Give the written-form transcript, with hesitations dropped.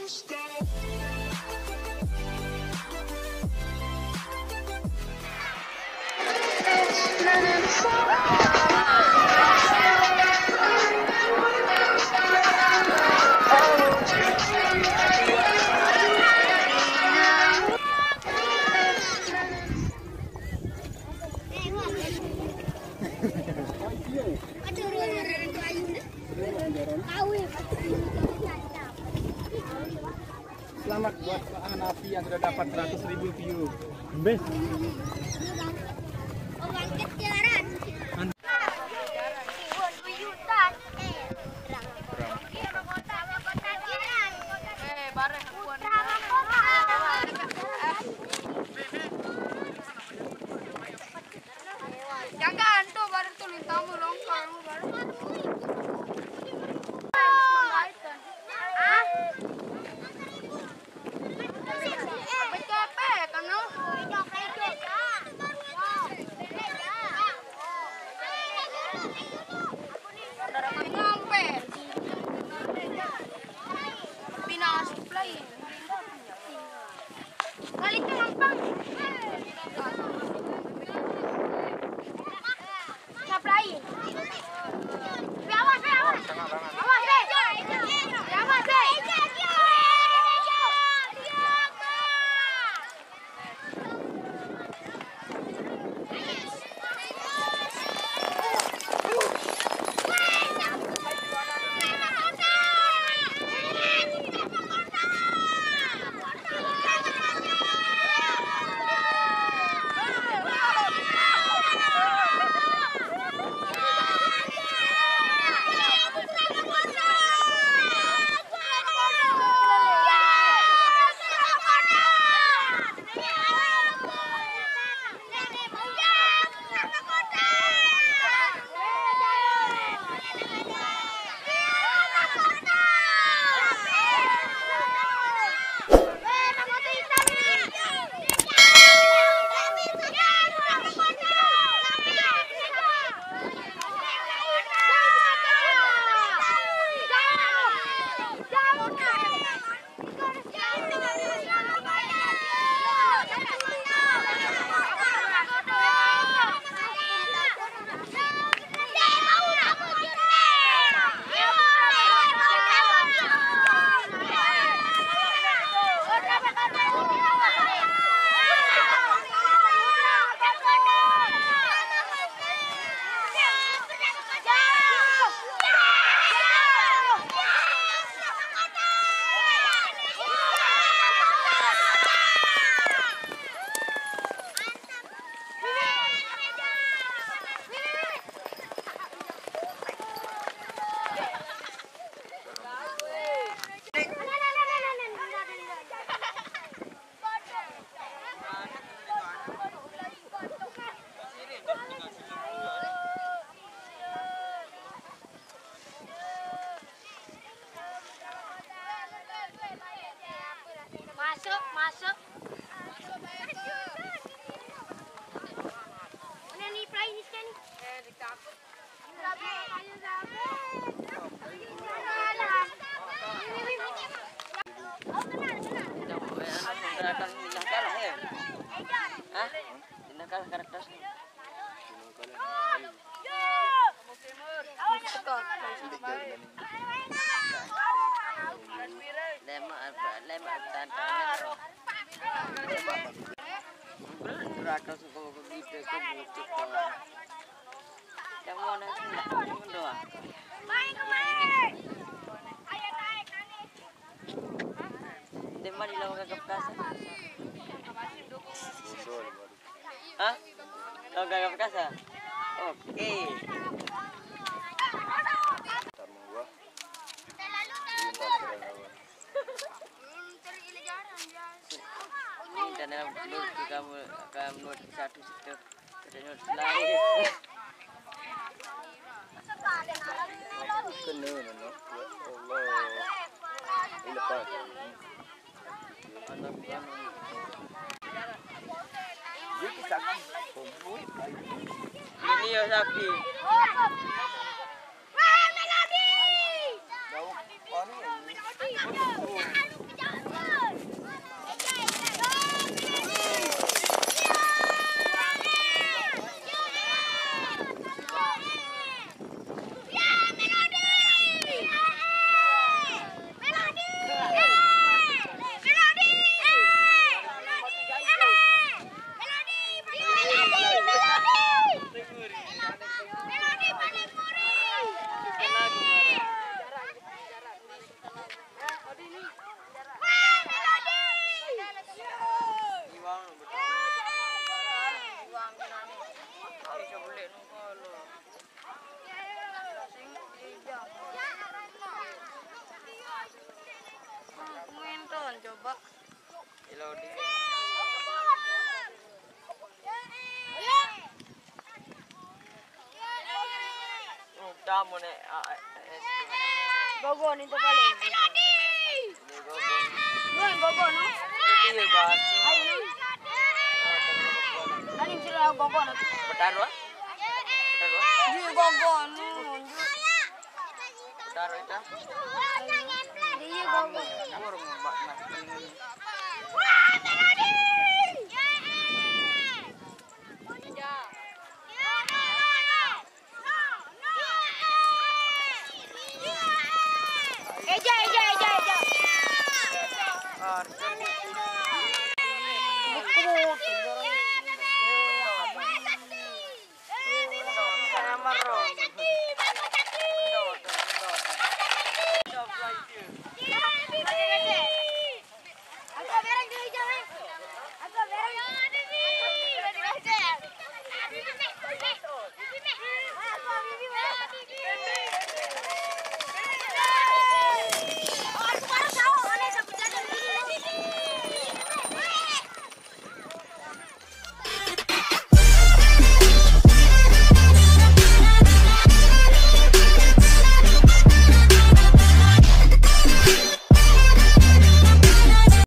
Selamat buat Pak Hanafi yang sudah dapat 100.000 view. Bes. Jangan tuh baru tulis kamu longkar baru. Masuk. Mana ni play ni sini? Ditakut. Hah? Kau gak perkasa? Oke. Dan dalam kamu not satu situ, ada not lain. Kena no. Allah. Ini lepas. Ini ya sapi. Melodi. coba. Ilo di. Tamu nih. Gogon itu paling. Ini gogon. Bukan gogon, no? Ini baso. Ayo. Ani sila gogon. Betaro? Betaro? Di gogon. Betaro itu? Di gogon. Murung mbak mas. Eja. Arjun.